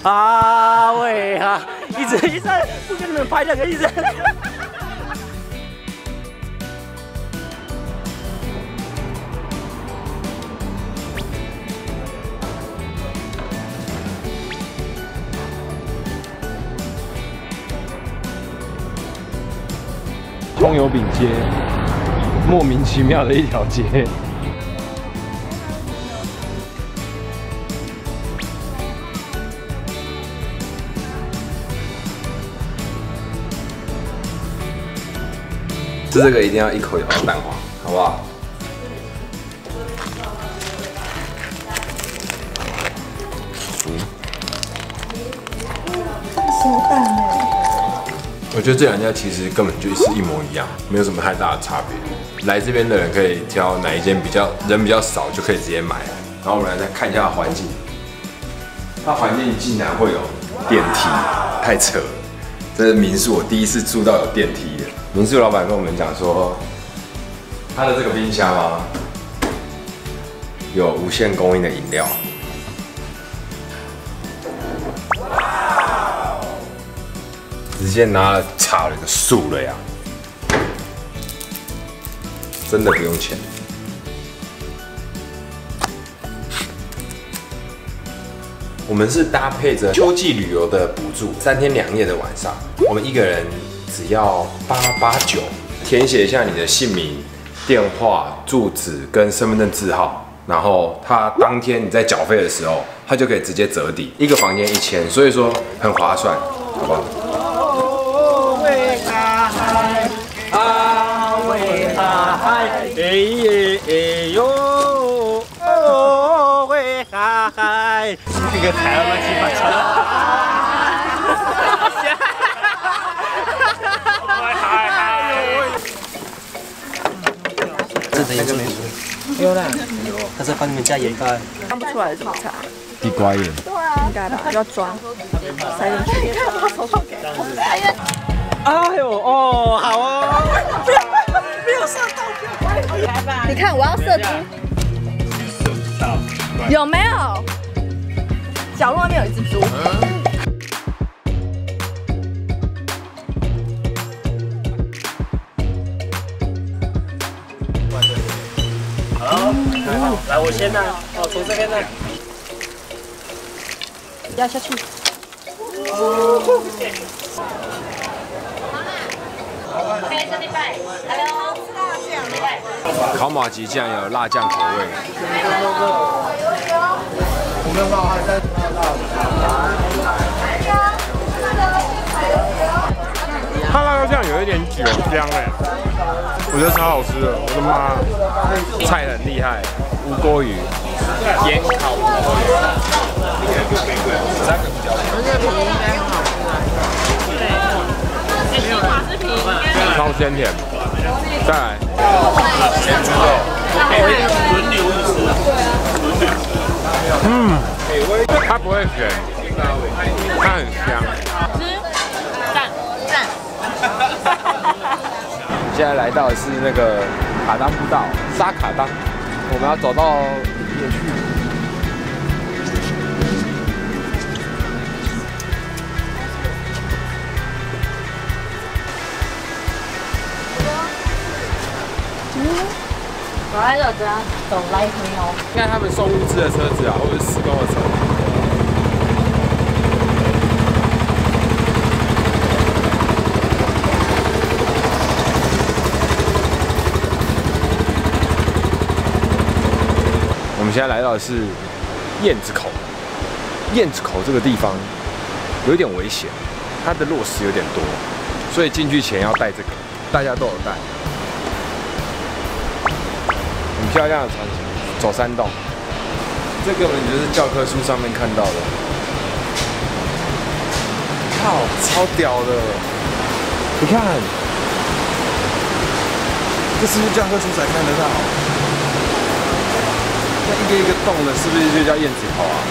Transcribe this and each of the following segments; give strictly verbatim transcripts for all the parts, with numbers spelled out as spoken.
啊喂啊，一直一直不跟你们拍两个一直。 葱油饼街，莫名其妙的一条街。 吃这个一定要一口咬到蛋黄，好不好？嗯， 手蛋哎。 我觉得这两家其实根本就是一模一样，没有什么太大的差别。来这边的人可以挑哪一间比较人比较少，就可以直接买。然后我们来再看一下环境，它环境竟然会有电梯，太扯了！这是民宿，我第一次住到有电梯的。民宿老板跟我们讲说，他的这个冰箱啊，有无限供应的饮料。 直接拿了炒了个素了呀，真的不用钱。我们是搭配着秋季旅游的补助，三天两夜的晚上，我们一个人只要八八九，填写一下你的姓名、电话、住址跟身份证字号，然后他当天你在缴费的时候，他就可以直接折抵，一个房间一千，所以说很划算，好不好？ 啊喂哈嗨，哎耶哎呦，哦喂哈嗨，这个台湾乱七八糟。这等一个没有啦，他在帮你们加盐巴， 看不出来是什么菜。 地瓜盐。 对啊，应该吧，要装，塞进去。你看我手手给。 哎呦哦，好哦，不要没有射到，不要拍。 你看我要射猪，有没有？角落那边有一只猪。 好，来我先呢，哦，从这边呢， 压下去。 烤马吉酱有辣酱口味。 它辣椒酱有一点酒香哎，我觉得超好吃的，我的妈！菜很厉害，无锅鱼，盐烤无锅鱼，三个比较。这个皮应该很好吃啊。对，新华是皮，超鲜甜。再来，咸猪肉，轮流吃。嗯，它不会咸，它很香。 赞赞。 现在来到的是那个卡当步道，沙卡当，我们要走到里面去。 我来这这样走来回哦。 看他们送物资的车子啊，或者是施工的车。我们现在来到的是燕子口。燕子口这个地方有点危险，它的落石有点多，所以进去前要带这个，大家都有带。很漂亮的船型，走山洞，这根本就是教科书上面看到的。靠，超屌的！你看，这是不是教科书才看得到？那一个一个洞的，是不是就叫燕子口啊？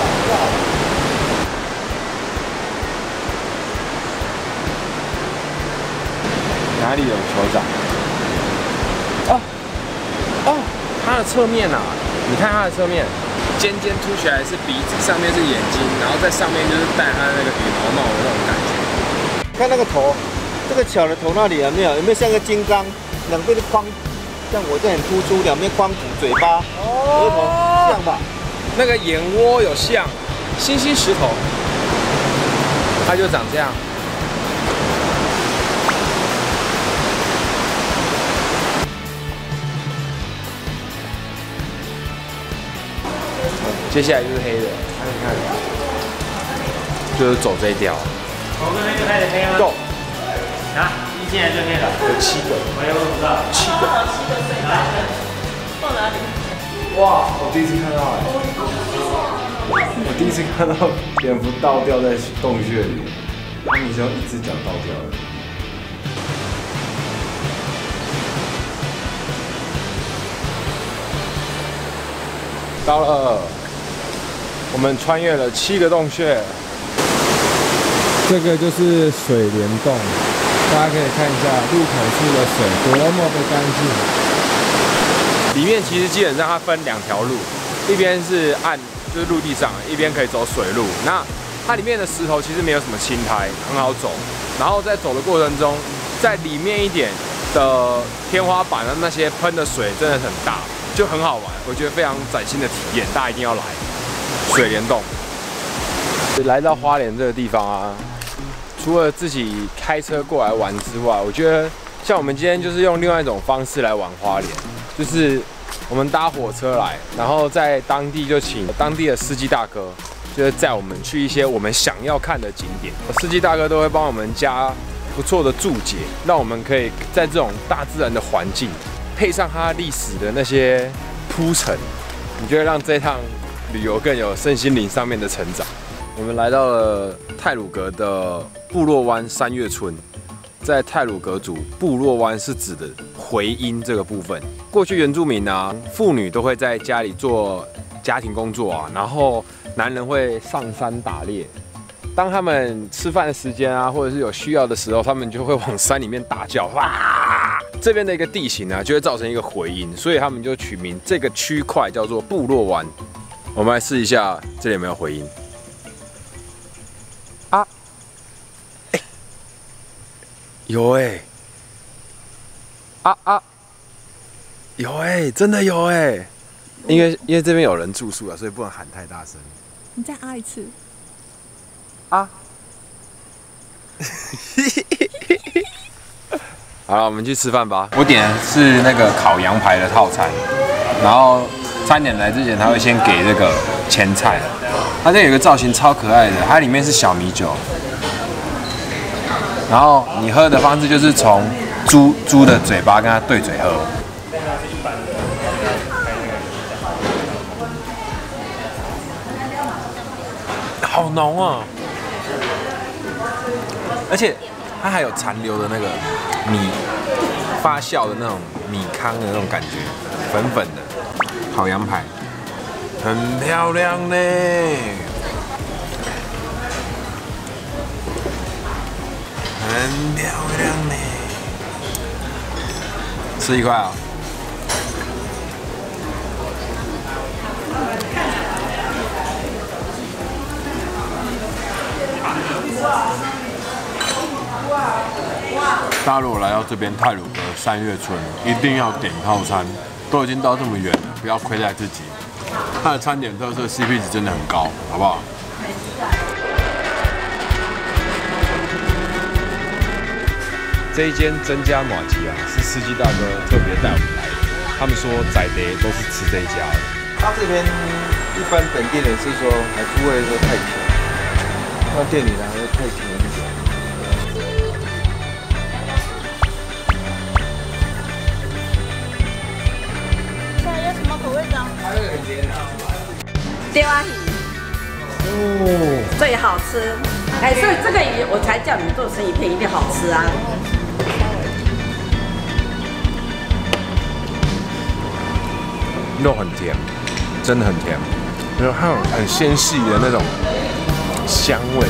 哪里有酋长？哦哦，它的侧面啊，你看它的侧面， 尖尖凸起来是鼻子，上面是眼睛，然后在上面就是戴它那个羽毛帽的那种感觉。 看那个头，这个巧的头那里有没有？有没有像个金刚？两边的框，像我这很突出，两边框骨，嘴巴、额头像吧？ 那个眼窝有像星星石头，它就长这样。接下来就是黑的，看看，就是走这一条。 从这边就开始黑了。 够。 啊，一进来就黑了。 有七个。 我也不知道。 七个。 七个水吧？放哪里？ 哇，我第一次看到哎！我第一次看到蝙蝠倒吊在洞穴里，它你只要一只脚倒吊了。 到了，我们穿越了七个洞穴。这个就是水帘洞，大家可以看一下入口处的水多么的干净。里面其实基本上它分两条路，一边是岸，就是陆地上，一边可以走水路。那它里面的石头其实没有什么青苔，很好走。然后在走的过程中，在里面一点的天花板的那些喷的水真的很大。就很好玩，我觉得非常崭新的体验，大家一定要来水帘洞。来到花莲这个地方啊，除了自己开车过来玩之外，我觉得像我们今天就是用另外一种方式来玩花莲，就是我们搭火车来，然后在当地就请当地的司机大哥，就是载我们去一些我们想要看的景点。司机大哥都会帮我们加不错的注解，让我们可以在这种大自然的环境。配上它历史的那些铺陈，你就会让这趟旅游更有身心灵上面的成长。我们来到了太鲁阁的部落湾三月村，在太鲁阁族，部落湾是指的回音这个部分。过去原住民啊，妇女都会在家里做家庭工作啊，然后男人会上山打猎。当他们吃饭的时间啊，或者是有需要的时候，他们就会往山里面大叫，哇！这边的一个地形呢、啊，就会造成一个回音，所以他们就取名这个区块叫做部落湾。我们来试一下，这里有没有回音？啊，欸、有哎、欸，啊啊，有哎、欸，真的有哎、欸，因为因为这边有人住宿啊，所以不能喊太大声。 你再啊一次。 啊！好了，我们去吃饭吧。我点的是那个烤羊排的套餐，然后餐点来之前，他会先给这个前菜。它这有个造型超可爱的，它里面是小米酒，然后你喝的方式就是从猪猪的嘴巴跟它对嘴喝。好浓啊！而且它还有残留的那个米发酵的那种米糠的那种感觉，粉粉的烤羊排，很漂亮呢。很漂亮呢。吃一块啊！大家如果来到这边太鲁阁三月村，一定要点套餐。都已经到这么远了，不要亏待自己。它的餐点特色 C P 值真的很高，好不好？这一间曾家麻糬啊，是司机大哥特别带我们来的。他们说在地都是吃这一家的。 他这边一般本地人是说还不会说太甜，到店里来会太甜一点。 钓阿鱼，哦，最好吃。哎，所以这个鱼我才叫你们做生意片一定好吃啊。 肉很甜，真的很甜，然后还有很纤细的那种香味。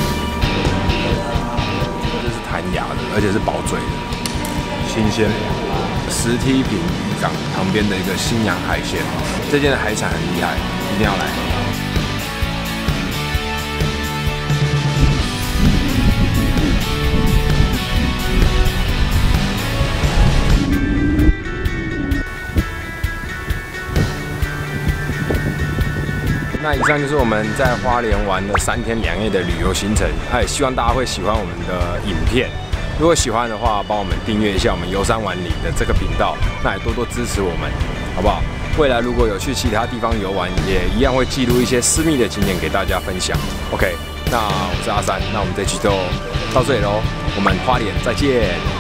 这是弹牙的，而且是薄嘴的，新鲜。 石梯坪渔港旁边的一个新阳海鲜，这间的海产很厉害，一定要来。那以上就是我们在花莲玩了三天两夜的旅游行程，哎，希望大家会喜欢我们的影片。如果喜欢的话，帮我们订阅一下我们游山玩里的这个频道，那也多多支持我们，好不好？未来如果有去其他地方游玩，也一样会记录一些私密的景点给大家分享。OK， 那我是阿三，那我们这期就到这里喽，我们花莲再见。